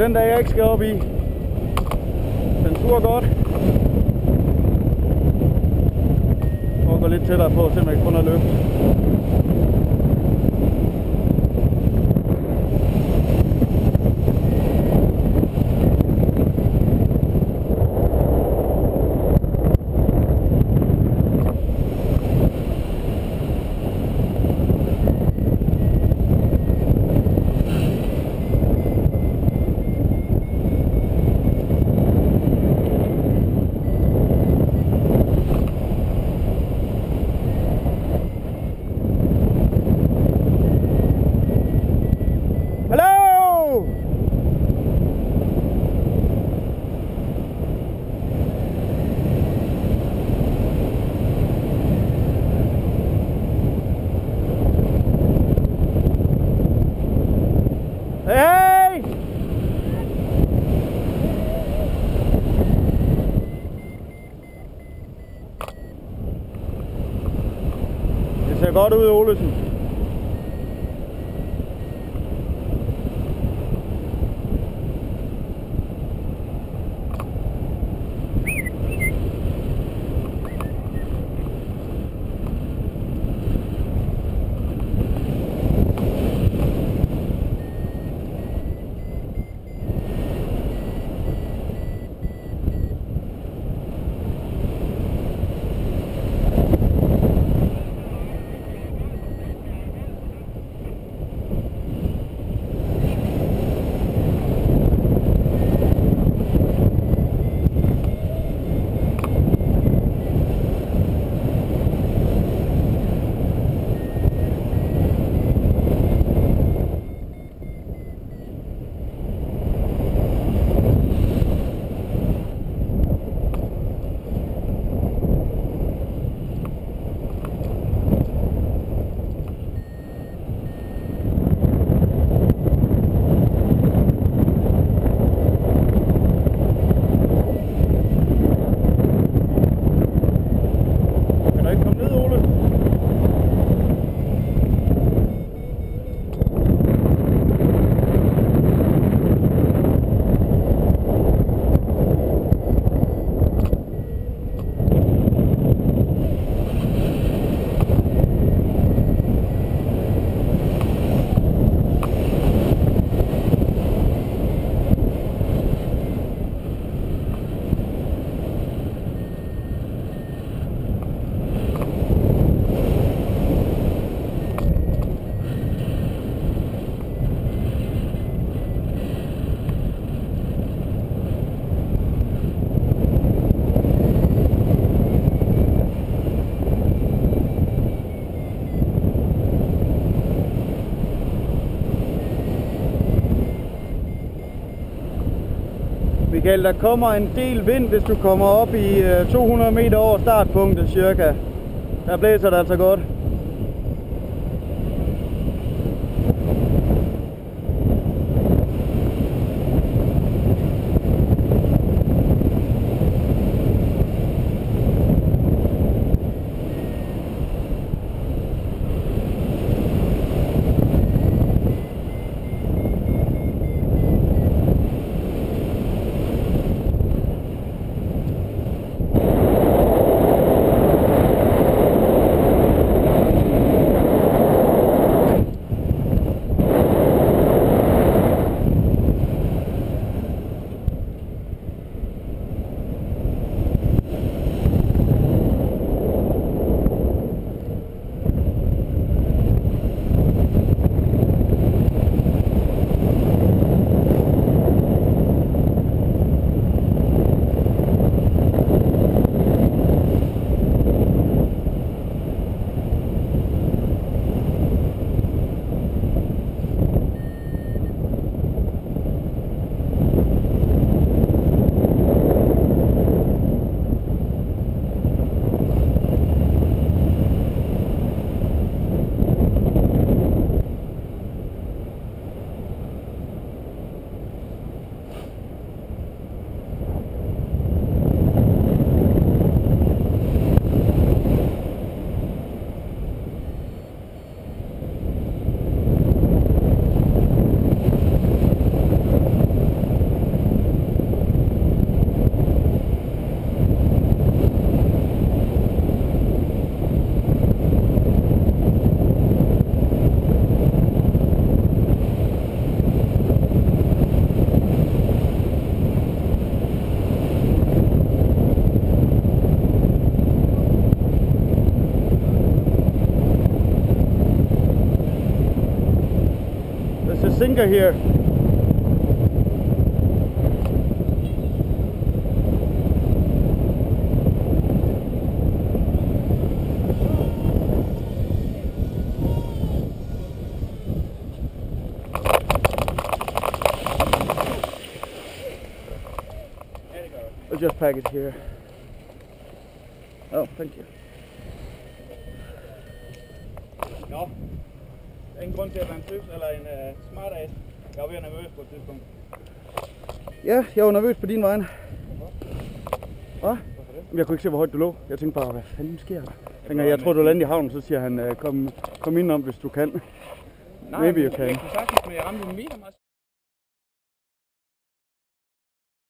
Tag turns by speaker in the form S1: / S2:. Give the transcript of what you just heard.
S1: den der jeg ikke skal op i. Den suger godt. Og gå lidt tættere på, så man kan få noget løft. Hey! Det ser godt ud, Olesen. Michael, der kommer en del vind, hvis du kommer op i 200 meter over startpunktet cirka. Der blæser det altså godt. sinker here. I'll just pack it here. Oh, thank you.
S2: Nå, der er ingen grund til at være en tøs eller en smart ass. Jeg var ved at nervøs på et tidspunkt.
S1: Ja, jeg var nervøs på din vej. Hvad?
S2: Hvorfor det?
S1: Jeg kunne ikke se, hvor højt du lå. Jeg tænkte bare, hvad fanden sker der? Jeg tror, du lander i havnen, så siger han, kom ind om, hvis du kan.
S2: Nej,
S1: Maybe you
S2: jeg
S1: can.
S2: kunne sagtens, men jeg ramte en meter meget.